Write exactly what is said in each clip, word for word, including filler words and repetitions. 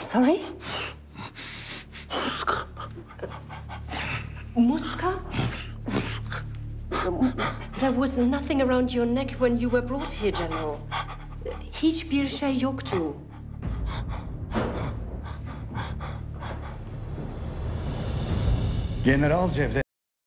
Sorry? Muska. Muska? Muska. There was nothing around your neck when you were brought here, General. Hiçbir şey yoktu. General Cevdet.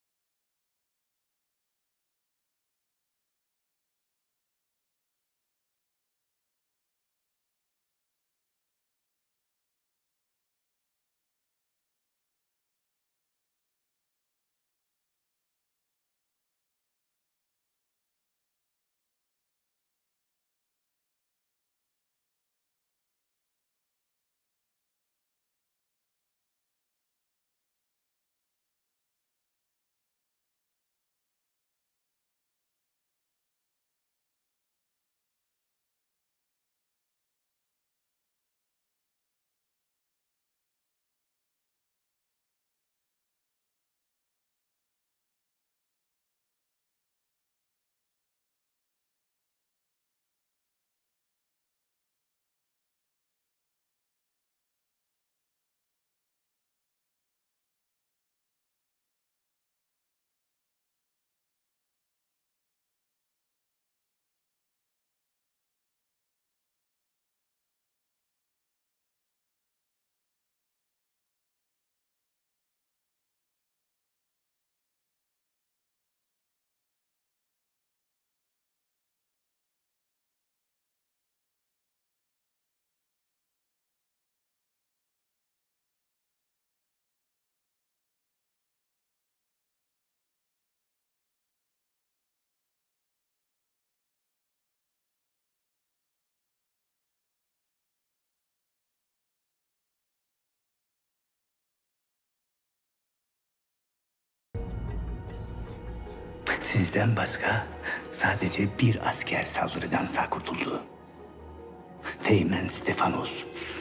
Sizden başka sadece bir asker saldırıdan sağ kurtuldu. Teğmen Stefanos.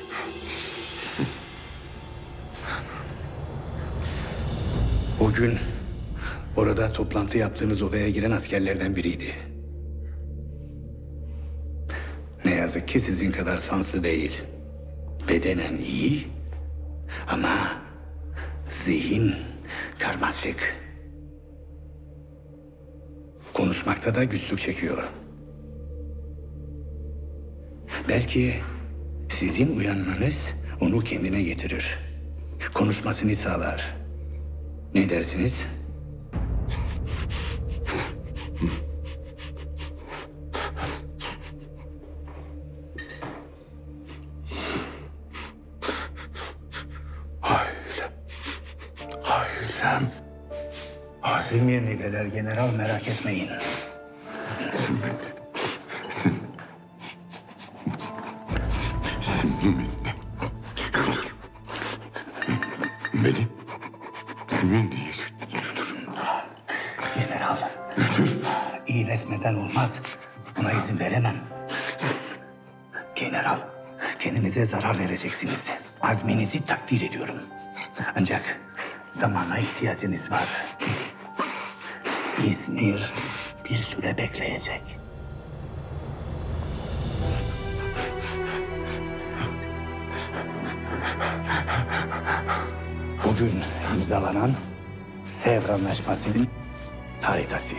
O gün orada toplantı yaptığınız odaya giren askerlerden biriydi. Ne yazık ki sizin kadar şanslı değil. Bedenen iyi ama zihin karmaşık. Konuşmakta da güçlük çekiyor. Belki sizin uyanmanız onu kendine getirir. Konuşmasını sağlar. Ne dersiniz? Ailem. Ailem. Simirni'deler general, merak etmeyin. Şimdi... Şimdi... Şimdi... Beni... Simirni'ye götürün. General. İyileşmeden olmaz. Buna izin veremem. General, kendinize zarar vereceksiniz. Azminizi takdir ediyorum. Ancak zamana ihtiyacınız var. İzmir bir süre bekleyecek. Bugün imzalanan Sevr Anlaşması'nın haritası.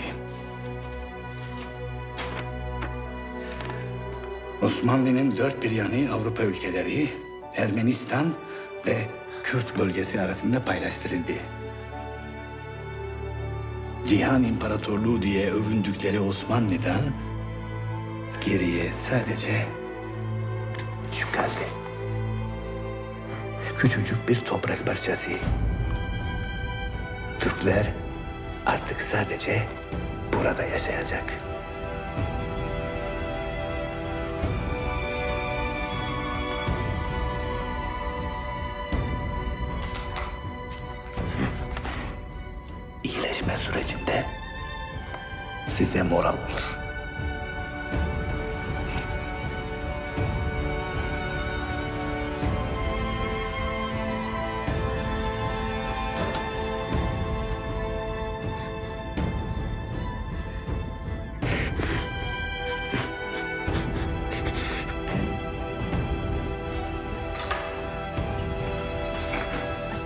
Osmanlı'nın dört bir yanı Avrupa ülkeleri, Ermenistan ve Kürt bölgesi arasında paylaştırıldı. Cihan İmparatorluğu diye övündükleri Osmanlı'dan geriye sadece şu kaldı. Küçücük bir toprak parçası. Türkler artık sadece burada yaşayacak. İyileşme sürecinde size moral olur.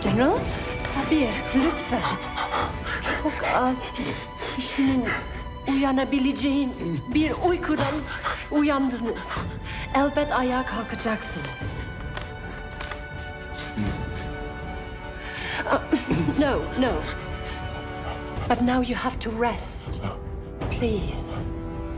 General? Sabir, lütfen. Çok az kişinin uyanabileceğin bir uykudan uyandınız. Elbet ayağa kalkacaksınız. Uh, no, no. But now you have to rest. Please.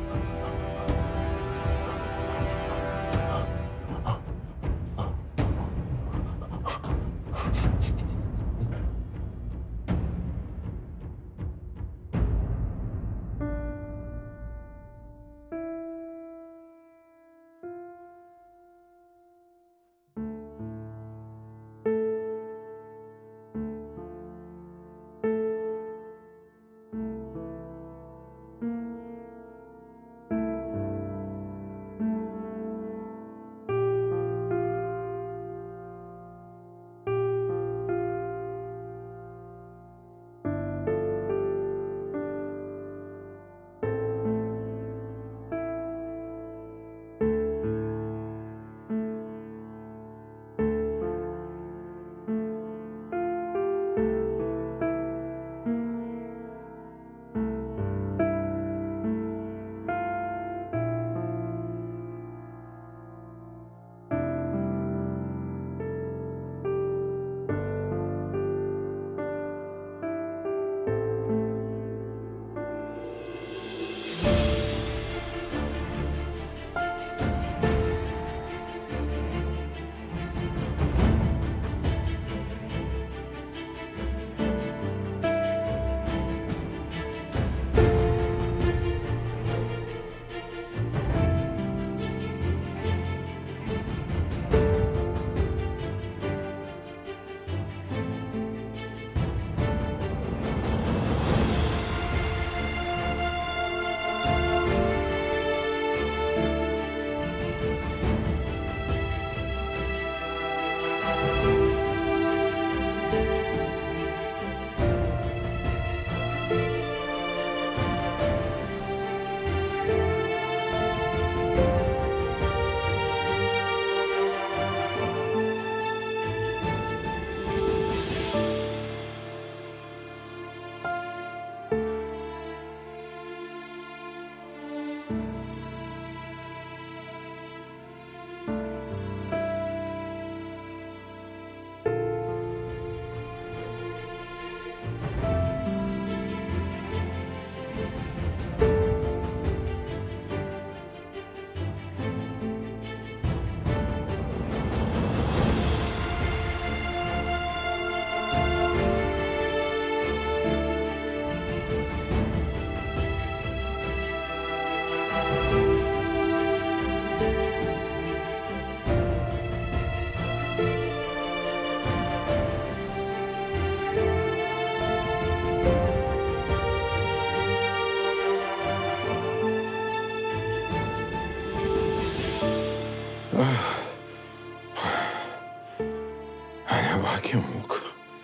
I can walk.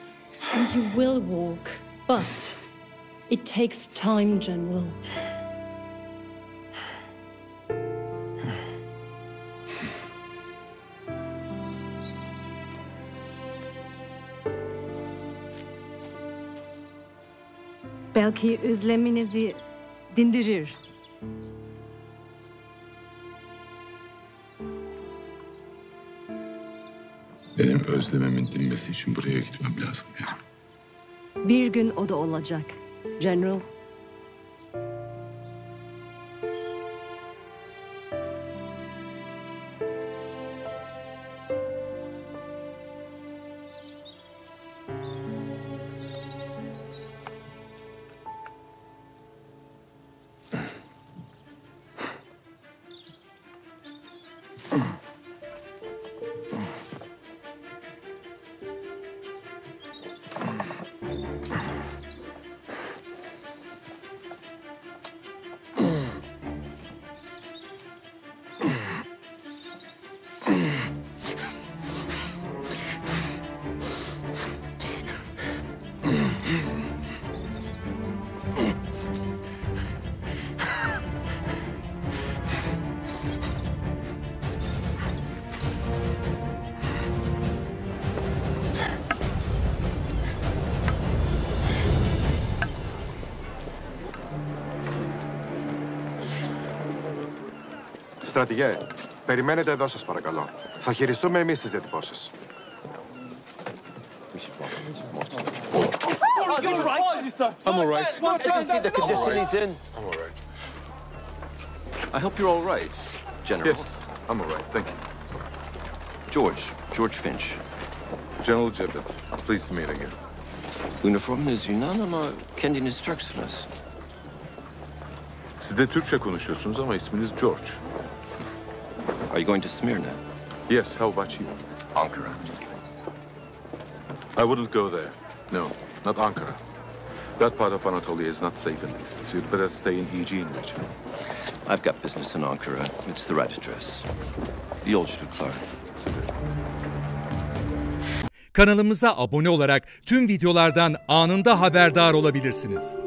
And you will walk, but it takes time, General. Belki özleminizi dindirir. Benim özlememin dinmesi için buraya gitmem lazım yani. Bir gün o da olacak, General. Στρατηγέ, περιμένετε εδώ σας παρακαλώ. Θα χειριστούμε εμείς τις διατυπώσεις. I'm all right. Did you see the condition he's in? I'm all right. I hope you're all right, General. Yes, I'm all right. Thank you. George, George Finch. General Cevdet, pleased to meet again. Üniformunuz Yunan ama kendiniz Türksünüz. Siz de Türkçe konuşuyorsunuz ama isminiz George. Are you going to Smyrna? Yes, how about you? Ankara. I wouldn't go there. No, not Ankara. That part of Anatolia is not safe in these days. You'd better stay in Aegean region. I've got business in Ankara. It's the right address. Yolculuklar. Size. Kanalımıza abone olarak tüm videolardan anında haberdar olabilirsiniz.